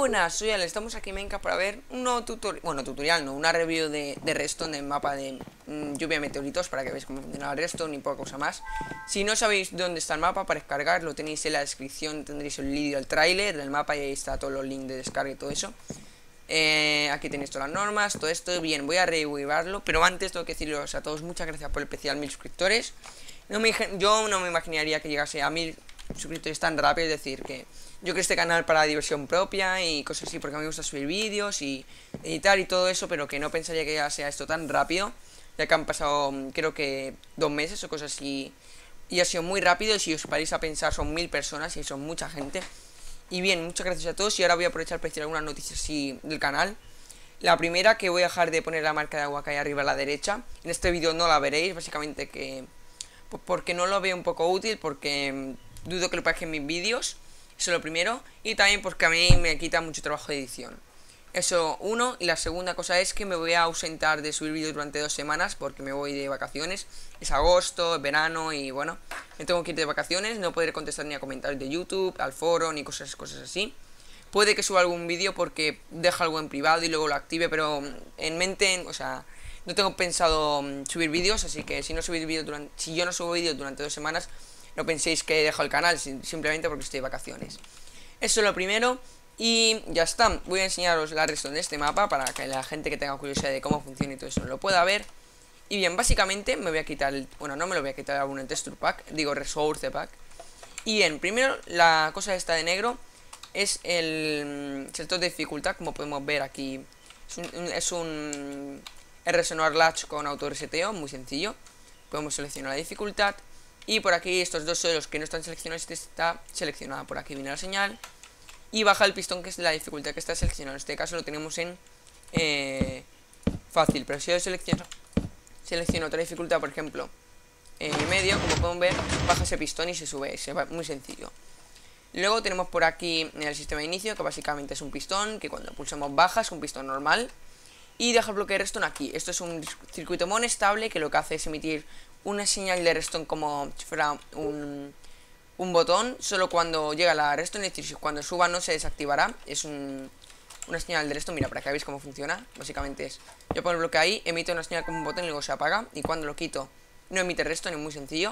buenas, soy Ale, estamos aquí en Minecraft para ver un nuevo tutorial, bueno, tutorial no, una review de Redstone, del mapa de lluvia de meteoritos, para que veáis cómo funciona Redstone y poca cosa más. Si no sabéis dónde está el mapa, para descargar, lo tenéis en la descripción, tendréis el vídeo, el tráiler del mapa y ahí está todos los links de descarga y todo eso. Aquí tenéis todas las normas, todo esto, bien, voy a revivarlo, pero antes tengo que deciros a todos muchas gracias por el especial 1000 suscriptores. Yo no me imaginaría que llegase a 1000 suscriptores tan rápido, es decir, que yo creo este canal para diversión propia y cosas así, porque a mí me gusta subir vídeos y editar y todo eso, pero que no pensaría que ya sea esto tan rápido, ya que han pasado creo que 2 meses o cosas así, y ha sido muy rápido. Y si os paráis a pensar, son 1000 personas y son mucha gente. Y bien, muchas gracias a todos. Y ahora voy a aprovechar para decir algunas noticias así del canal. La primera, que voy a dejar de poner la marca de agua que hay arriba a la derecha. En este vídeo no la veréis, básicamente que porque no lo veo un poco útil, porque dudo que lo parezca en mis vídeos. Eso es lo primero. Y también porque a mí me quita mucho trabajo de edición. Eso uno. Y la segunda cosa es que me voy a ausentar de subir vídeos durante 2 semanas, porque me voy de vacaciones. Es agosto, es verano y bueno, me tengo que ir de vacaciones. No podré contestar ni a comentarios de YouTube, al foro, ni cosas así. Puede que suba algún vídeo porque dejo algo en privado y luego lo active, pero en mente, o sea, no tengo pensado subir vídeos. Así que si yo no subo vídeos durante 2 semanas, no penséis que he dejado el canal, simplemente porque estoy de vacaciones. Eso es lo primero. Y ya está, voy a enseñaros la redstone de este mapa para que la gente que tenga curiosidad de cómo funciona y todo eso lo pueda ver. Y bien, básicamente me voy a quitar bueno, no me lo voy a quitar aún el texture pack, digo resource pack. Y bien, primero la cosa esta de negro es el sector de dificultad, como podemos ver aquí. Es un RSNOR Latch con auto reseteo, muy sencillo. Podemos seleccionar la dificultad. Y por aquí estos dos son los que no están seleccionados. Este está seleccionado, por aquí viene la señal. Y baja el pistón, que es la dificultad que está seleccionado. En este caso lo tenemos en fácil, pero si yo selecciono otra dificultad, por ejemplo en medio, como pueden ver, baja ese pistón y se sube, muy sencillo. Luego tenemos por aquí el sistema de inicio, que básicamente es un pistón que cuando pulsamos baja, es un pistón normal. Y deja el bloque de redstone aquí. Esto es un circuito monestable que lo que hace es emitir una señal de redstone como si fuera un botón, solo cuando llega la redstone, es decir, cuando suba no se desactivará. Es una señal de redstone, mira, para que veáis cómo funciona. Básicamente es, yo pongo el bloque ahí, emite una señal como un botón y luego se apaga. Y cuando lo quito no emite redstone, es muy sencillo.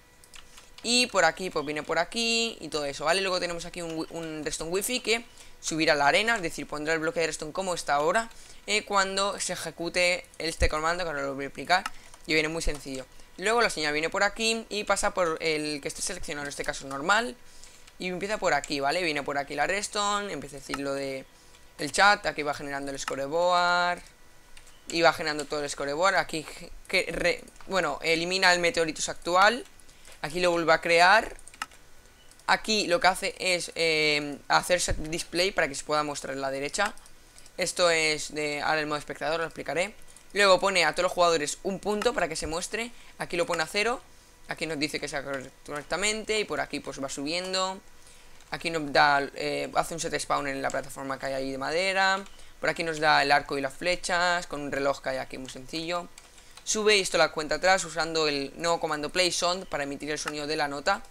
Y por aquí, pues viene por aquí y todo eso, ¿vale? Luego tenemos aquí un redstone wifi que subirá la arena, es decir, pondrá el bloque de redstone como está ahora cuando se ejecute este comando, que ahora lo voy a explicar. Y viene muy sencillo. Luego la señal viene por aquí y pasa por el que esté seleccionado, en este caso normal. Y empieza por aquí, ¿vale? Viene por aquí la redstone, empieza a decir lo de el chat, aquí va generando el scoreboard. Y va generando todo el scoreboard. Aquí, bueno, elimina el meteoritos actual. Aquí lo vuelve a crear. Aquí lo que hace es hacer set display para que se pueda mostrar en la derecha. Esto es de ahora el modo espectador, lo explicaré. Luego pone a todos los jugadores un punto para que se muestre. Aquí lo pone a 0. Aquí nos dice que sea correctamente. Y por aquí pues va subiendo. Aquí nos da, hace un set spawn en la plataforma que hay ahí de madera. Por aquí nos da el arco y las flechas con un reloj que hay aquí muy sencillo. Sube esto la cuenta atrás usando el nuevo comando play sound para emitir el sonido de la nota.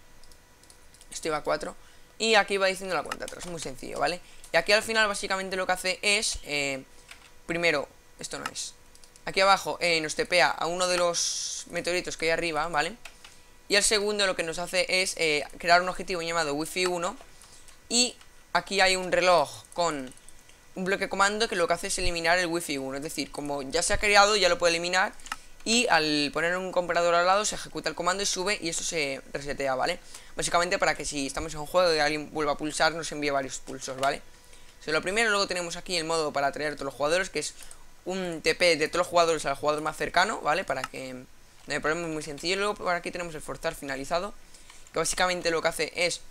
Esto iba a 4. Y aquí va diciendo la cuenta atrás, muy sencillo, ¿vale? Y aquí al final básicamente lo que hace es primero, esto no es, aquí abajo nos tepea a uno de los meteoritos que hay arriba, ¿vale? Y el segundo lo que nos hace es crear un objetivo llamado Wi-Fi 1. Y aquí hay un reloj con un bloque comando que lo que hace es eliminar el Wi-Fi 1. Es decir, como ya se ha creado, ya lo puede eliminar. Y al poner un comparador al lado se ejecuta el comando y sube y eso se resetea, ¿vale? Básicamente para que si estamos en un juego y alguien vuelva a pulsar nos envíe varios pulsos, ¿vale? Eso es lo primero. Luego tenemos aquí el modo para atraer a todos los jugadores, que es un TP de todos los jugadores al jugador más cercano, ¿vale? Para que no hay problema, es muy sencillo. Luego por aquí tenemos el forzar finalizado, que básicamente lo que hace es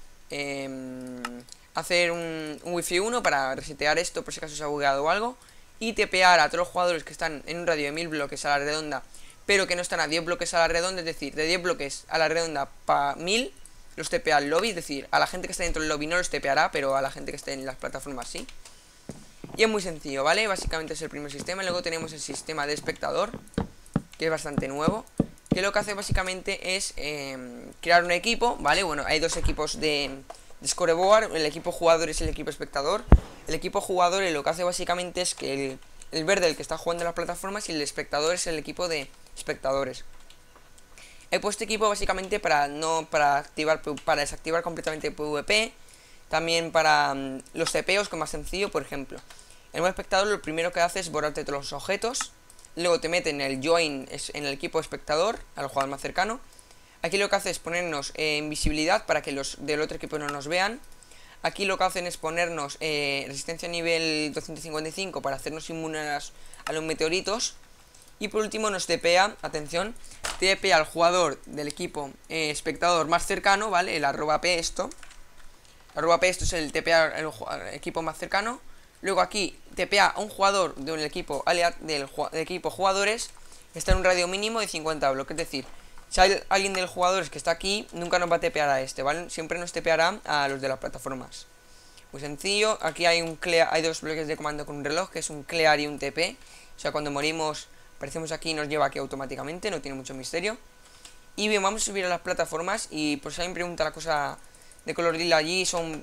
hacer un Wi-Fi 1 para resetear esto por si acaso se ha bugueado o algo. Y tepear a todos los jugadores que están en un radio de 1000 bloques a la redonda, pero que no están a 10 bloques a la redonda. Es decir, de 10 bloques a la redonda para 1000 los tepea al lobby. Es decir, a la gente que está dentro del lobby no los tepeará, pero a la gente que esté en las plataformas sí. Y es muy sencillo, ¿vale? Básicamente es el primer sistema. Y luego tenemos el sistema de espectador, que es bastante nuevo, que lo que hace básicamente es crear un equipo, ¿vale? Bueno, hay dos equipos de scoreboard. El equipo jugador es el equipo espectador. el equipo jugadores lo que hace básicamente es que el verde el que está jugando en las plataformas y el espectador es el equipo de espectadores. He puesto equipo básicamente para desactivar completamente PvP. También para los TPOs, que es más sencillo, por ejemplo. El modo espectador lo primero que hace es borrarte todos los objetos. Luego te mete en el join, en el equipo espectador, al jugador más cercano. Aquí lo que hace es ponernos invisibilidad para que los del otro equipo no nos vean. Aquí lo que hacen es ponernos resistencia nivel 255 para hacernos inmunes a los meteoritos. Y por último nos TPA, atención, TPA al jugador del equipo espectador más cercano, ¿vale? El @p esto. @p esto es el TPA al equipo más cercano. Luego aquí TPA a un jugador del equipo jugadores que está en un radio mínimo de 50 bloques. Es decir, si hay alguien del jugadores que está aquí, nunca nos va a TPar a este, ¿vale? Siempre nos TPará a los de las plataformas. Muy sencillo. Aquí hay hay dos bloques de comando con un reloj, que es un clear y un TP. O sea, cuando morimos, aparecemos aquí y nos lleva aquí automáticamente, no tiene mucho misterio. Y bien, vamos a subir a las plataformas. Y por si alguien pregunta la cosa de color lila, allí son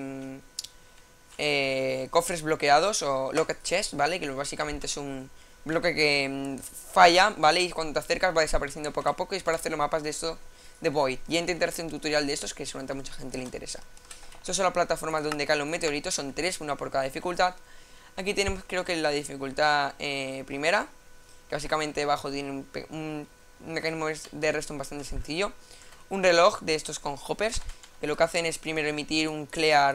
cofres bloqueados o locked chest, ¿vale? Que básicamente es un bloque que falla, ¿vale? Y cuando te acercas va desapareciendo poco a poco. Y es para hacer los mapas de esto de Void. Y intentar hacer un tutorial de estos que seguramente a mucha gente le interesa. Estas son las plataformas donde caen los meteoritos, son 3, una por cada dificultad. Aquí tenemos, creo que la dificultad primera, que básicamente abajo tiene un mecanismo de redstone bastante sencillo. Un reloj de estos con hoppers, que lo que hacen es primero emitir un clear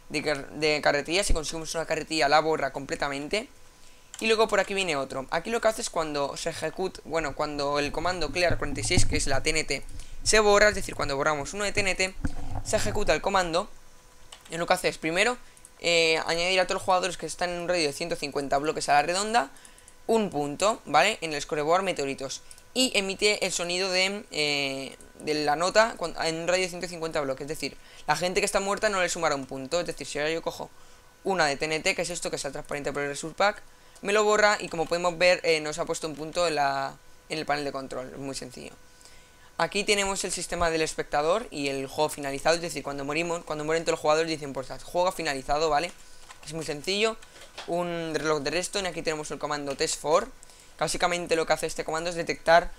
de carretilla. Si conseguimos una carretilla la borra completamente. Y luego por aquí viene otro. Aquí lo que hace es cuando se ejecuta, bueno, cuando el comando clear 46, que es la TNT, se borra, es decir, cuando borramos uno de TNT, se ejecuta el comando. Y lo que hace es primero añadir a todos los jugadores que están en un radio de 150 bloques a la redonda un punto, ¿vale? En el scoreboard meteoritos. Y emite el sonido de la nota en un radio de 150 bloques. Es decir, la gente que está muerta no le sumará un punto. Es decir, si ahora yo cojo una de TNT, que es esto, que está transparente por el resource pack, me lo borra y como podemos ver nos ha puesto un punto en el panel de control. Es muy sencillo. Aquí tenemos el sistema del espectador y el juego finalizado. Es decir, cuando mueren todos los jugadores dicen, pues juego finalizado, ¿vale? Es muy sencillo. Un reloj de redstone. Aquí tenemos el comando test4. Básicamente lo que hace este comando es detectar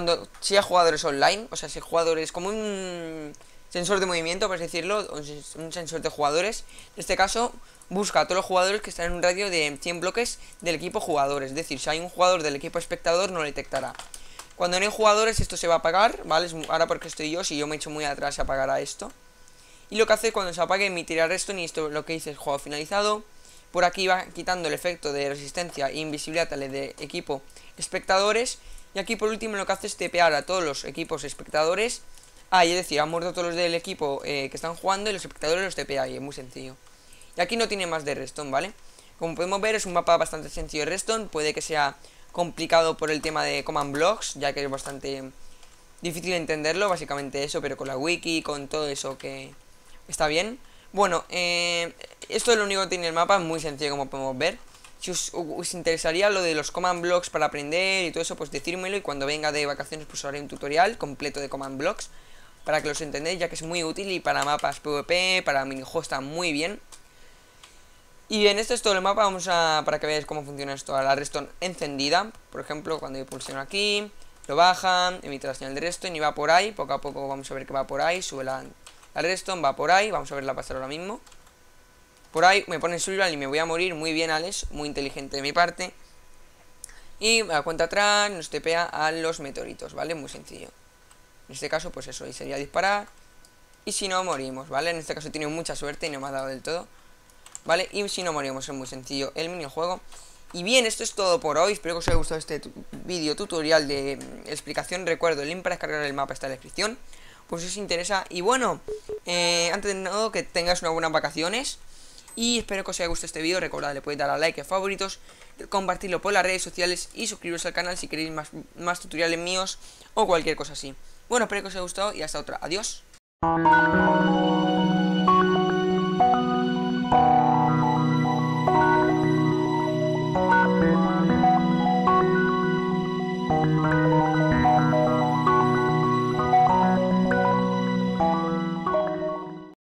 si hay jugadores online. O sea, si hay jugadores como un sensor de movimiento, por así decirlo, un sensor de jugadores. En este caso busca a todos los jugadores que están en un radio de 100 bloques del equipo jugadores. Es decir, si hay un jugador del equipo espectador no lo detectará. Cuando no hay jugadores esto se va a apagar, ¿vale? Ahora porque estoy yo, si yo me echo muy atrás se apagará esto. Y lo que hace cuando se apague emitirá redstone y esto lo que dice es juego finalizado. Por aquí va quitando el efecto de resistencia e invisibilidad al de equipo espectadores. Y aquí por último lo que hace es tepear a todos los equipos espectadores. Es decir, han muerto todos los del equipo que están jugando y los espectadores los tepea y es muy sencillo. Y aquí no tiene más de redstone, ¿vale? Como podemos ver es un mapa bastante sencillo de redstone, puede que sea complicado por el tema de command blocks, ya que es bastante difícil entenderlo, básicamente eso, pero con la wiki, con todo eso que está bien. Bueno, esto es lo único que tiene el mapa, es muy sencillo como podemos ver. Si os interesaría lo de los command blocks para aprender y todo eso, pues decírmelo y cuando venga de vacaciones pues haré un tutorial completo de command blocks para que los entendáis, ya que es muy útil y para mapas PvP, para minijuegos está muy bien. Y bien, esto es todo el mapa, para que veáis cómo funciona esto, a la redstone encendida. Por ejemplo, cuando yo pulsiono aquí, lo baja, emite la señal de redstone y va por ahí. Poco a poco vamos a ver que va por ahí, sube la redstone, va por ahí, vamos a verla pasar ahora mismo. Por ahí me pone survival y me voy a morir, muy bien Alex, muy inteligente de mi parte. Y a cuenta atrás nos tepea a los meteoritos, ¿vale? Muy sencillo. En este caso, pues eso, ahí sería disparar. Y si no, morimos, ¿vale? En este caso he tenido mucha suerte y no me ha dado del todo, ¿vale? Y si no morimos, es muy sencillo el minijuego. Y bien, esto es todo por hoy. Espero que os haya gustado este vídeo tutorial de explicación. Recuerdo, el link para descargar el mapa está en la descripción, pues si os interesa. Y bueno, antes de todo, que tengáis unas buenas vacaciones. Y espero que os haya gustado este vídeo. Recordad, le podéis dar a like, a favoritos, compartirlo por las redes sociales y suscribiros al canal si queréis más tutoriales míos o cualquier cosa así. Bueno, espero que os haya gustado y hasta otra. Adiós.